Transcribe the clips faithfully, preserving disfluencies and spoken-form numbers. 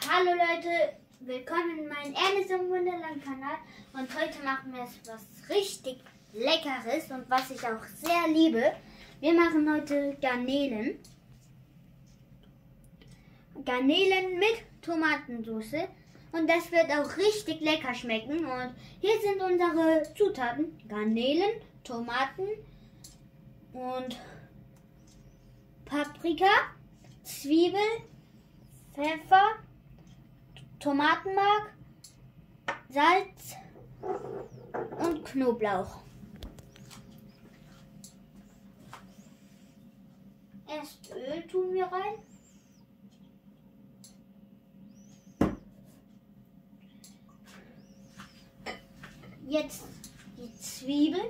Hallo Leute, willkommen in meinem Alice im Wunderland Kanal und heute machen wir etwas richtig Leckeres und was ich auch sehr liebe. Wir machen heute Garnelen. Garnelen mit Tomatensauce und das wird auch richtig lecker schmecken. Und hier sind unsere Zutaten: Garnelen, Tomaten und Paprika, Zwiebel, Pfeffer, Tomatenmark, Salz und Knoblauch. Erst Öl tun wir rein. Jetzt die Zwiebeln.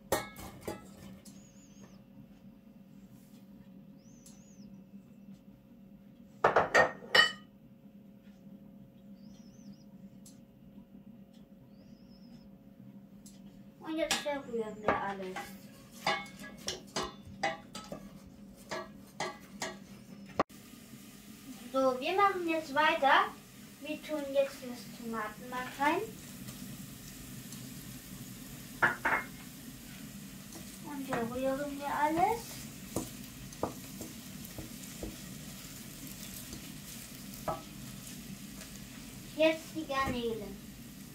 Und jetzt verrühren wir alles. So, wir machen jetzt weiter. Wir tun jetzt das Tomatenmark rein. Und verrühren wir alles. Jetzt die Garnelen.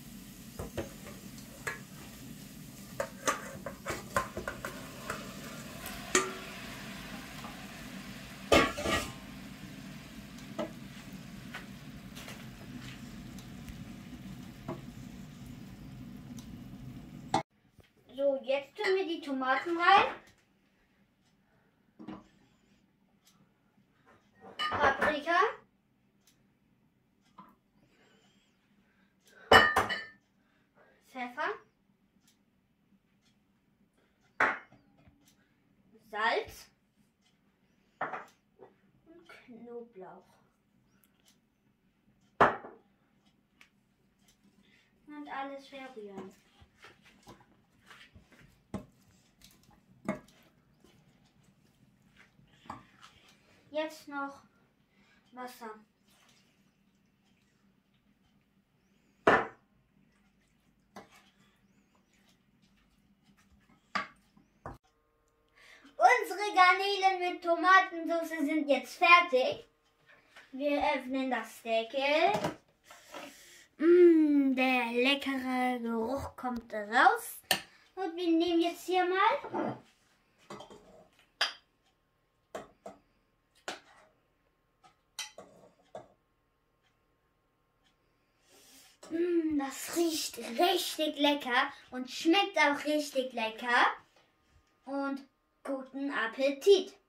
So, jetzt tun wir die Tomaten rein. Paprika. Pfeffer. Salz. Und Knoblauch. Und alles verrühren. Jetzt noch Wasser. Unsere Garnelen mit Tomatensauce sind jetzt fertig. Wir öffnen das Deckel. Mmh, der leckere Geruch kommt raus. Und wir nehmen jetzt hier mal das riecht richtig lecker und schmeckt auch richtig lecker. Und guten Appetit!